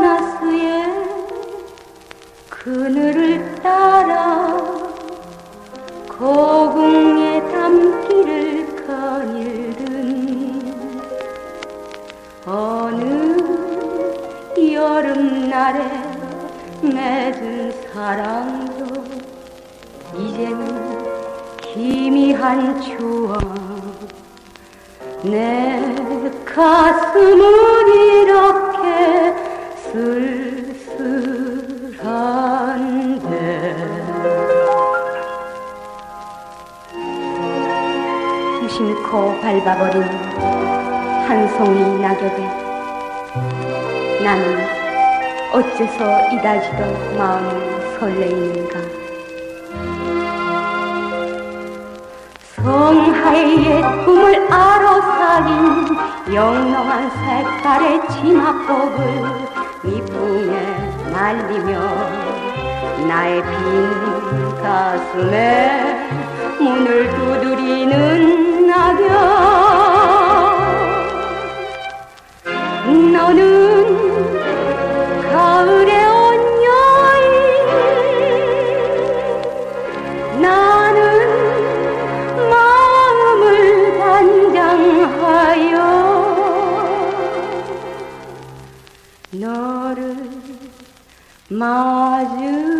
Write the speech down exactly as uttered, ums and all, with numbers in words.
나스의 그늘을 따라 고궁의 담길을 거닐던 어느 여름날에 맺은 사랑도 이제는 희미한 추억 내 가슴은 이렇게 쓸쓸한데 무심코 밟아버린 한 송이 낙엽에 나는 어째서 이다지도 마음이 설레이는가. 성하의 꿈을 아로사긴 영롱한 색깔의 치마복을 미풍에 날리며 나의 빈 가슴에 문을 두드리는 낙엽. 너는 가을의 온 여인, 나는 마음을 단장하여 너를 맞으